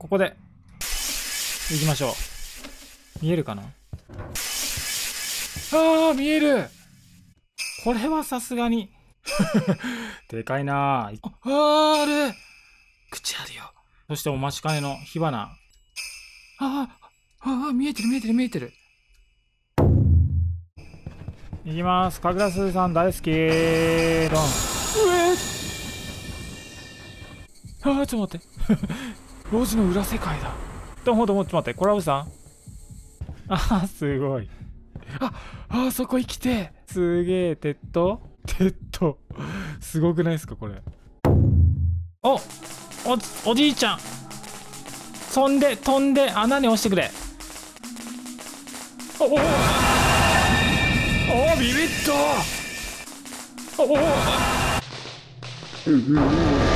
ここで行きましょう。見えるかな。見える。これはさすがにでかいな。あれ口あるよ。そしてお待ちかねの火花。見えてる見えてる見えてる。いきます。かぐらすさん大好き。ドン。ちょっと待って。路地の裏世界だ。ちょっと待って。コラボさん。すごい。そこ生きて。すげえ、鉄塔すごくないですか、これ。おじいちゃん。飛んで、穴に落ちてくれ。ビビった。